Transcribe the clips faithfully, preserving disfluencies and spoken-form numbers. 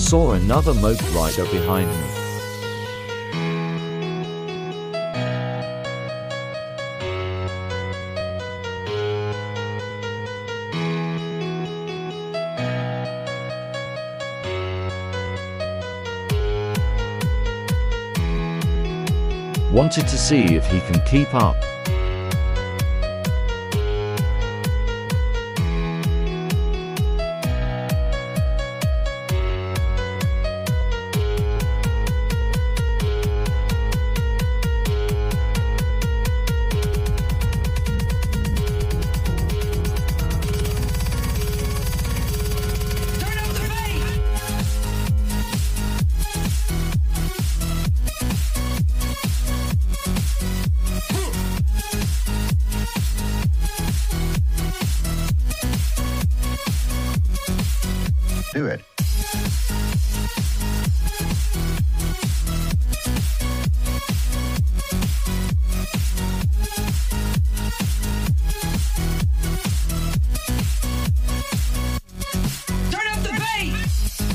saw another moped rider behind me. Wanted to see if he can keep up. Do it. Turn up the bass!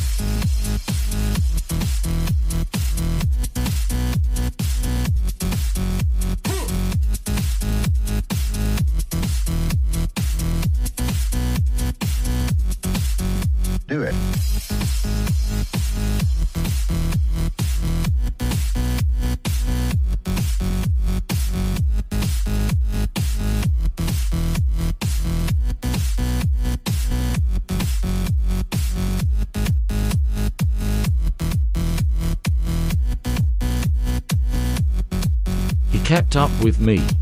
Do it. He kept up with me.